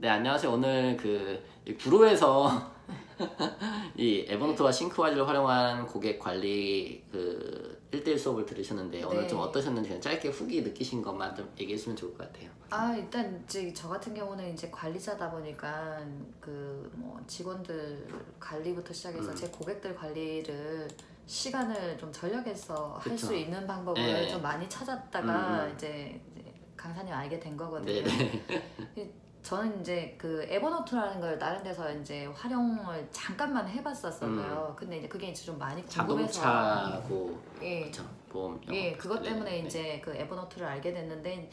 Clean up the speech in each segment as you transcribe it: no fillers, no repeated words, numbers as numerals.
네, 안녕하세요. 오늘 이 구로에서 이 에버노트와 싱크와즈를 활용한 고객 관리 1대1 수업을 들으셨는데 오늘 좀 네. 어떠셨는지 그냥 짧게 후기 느끼신 것만 좀 얘기해 주시면 좋을 것 같아요. 일단 이제 저 같은 경우는 이제 관리자다 보니까 뭐 직원들 관리부터 시작해서 제 고객들 관리를 시간을 좀 절약해서 할 수 그쵸. 있는 방법을 네. 좀 많이 찾았다가 이제 강사님 알게 된 거거든요. 네네. 저는 이제 에버노트라는 걸 다른 데서 이제 활용을 잠깐만 해봤었어요. 근데 이제 그게 이제 좀 많이 궁금해서 자동차고 예. 그쵸. 보험 예, 그것 때문에 네. 이제 에버노트를 알게 됐는데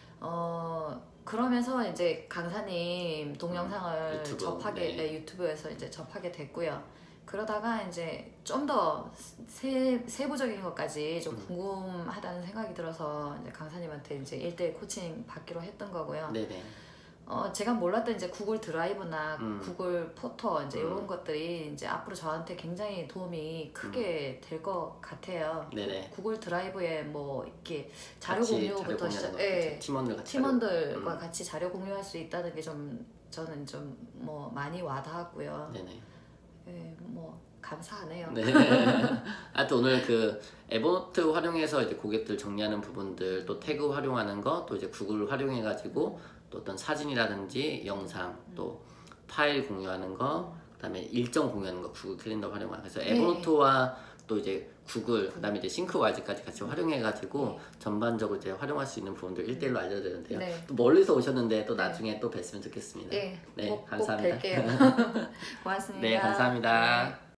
그러면서 이제 강사님 동영상을 유튜브, 네. 유튜브에서 이제 접하게 됐고요. 그러다가 이제 좀 더 세부적인 것까지 좀 궁금하다는 생각이 들어서 이제 강사님한테 이제 1대1 코칭 받기로 했던 거고요. 네네. 제가 몰랐던 이제 구글 드라이브나 구글 포토 이제 이런 것들이 이제 앞으로 저한테 굉장히 도움이 크게 될 것 같아요. 네네. 구글 드라이브에 뭐 이렇게 자료 같이 공유부터 자료 공유하는 예, 팀원들과 같이 자료 공유할 수 있다는 게 좀 저는 좀 뭐 많이 와닿았고요. 네네. 예, 뭐 감사하네요. 네. 하여튼 오늘 에버노트 활용해서 이제 고객들 정리하는 부분들, 또 태그 활용하는 거, 또 이제 구글 활용해가지고 또 어떤 사진이라든지 영상, 또 파일 공유하는 거, 그다음에 일정 공유하는 거, 구글 캘린더 활용하는 거. 그래서 에버노트와 또 이제 구글, 그다음에 이제 싱크와이즈까지 같이 활용해가지고 전반적으로 이제 활용할 수 있는 부분들 1대1로 알려드렸는데요. 네. 또 멀리서 오셨는데 또 나중에 또 뵀으면 좋겠습니다. 네, 네, 꼭 감사합니다. 뵐게요. 고맙습니다. 네, 감사합니다. 네.